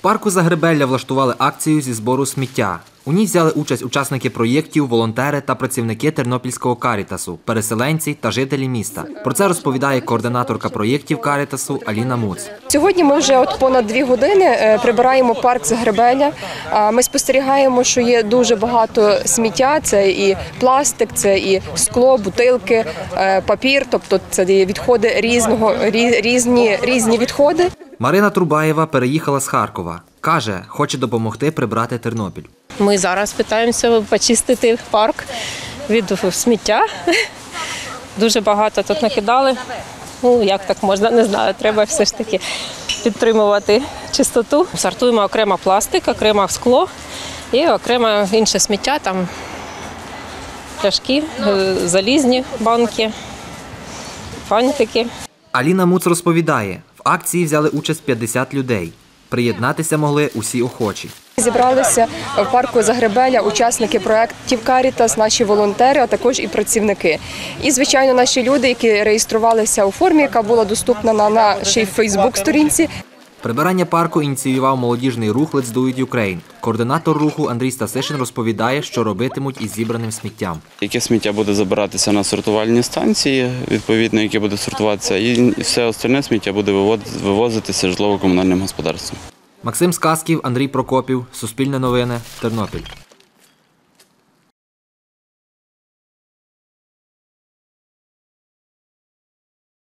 парку Загребелля влаштували акцію зі збору сміття. У ній взяли участь учасники проєктів, волонтери та працівники Тернопільського Карітасу, переселенці та жителі міста. Про це розповідає координаторка проєктів Карітасу Аліна Муц. Сьогодні ми вже понад 2 години прибираємо парк Загребелля. Ми спостерігаємо, що є дуже багато сміття. Це і пластик, це і скло, бутилки, папір, тобто це відходи різні відходи. Марина Трубаєва переїхала з Харкова. Каже, хоче допомогти прибрати Тернопіль. Ми зараз питаємося почистити парк від сміття. Дуже багато тут накидали. Як так можна, не знаю. Треба все ж таки підтримувати чистоту. Сортуємо окремо пластик, окремо скло і окремо інше сміття, там пляшки, залізні банки, фантики. Аліна Муц розповідає, в акції взяли участь 50 людей. Приєднатися могли усі охочі. Зібралися в парку Загребелля учасники проєктів Карітас, наші волонтери, а також і працівники. І, звичайно, наші люди, які реєструвалися у формі, яка була доступна на нашій Фейсбук-сторінці. Прибирання парку ініціював молодіжний рух Let's Do It Ukraine. Координатор руху Андрій Стасишин розповідає, що робитимуть із зібраним сміттям. Яке сміття буде забиратися на сортувальні станції, відповідно, яке буде сортуватися, і все остальне сміття буде вивозитися житлово-комунальним господарством. Максим Сказків, Андрій Прокопів, Суспільне новини, Тернопіль.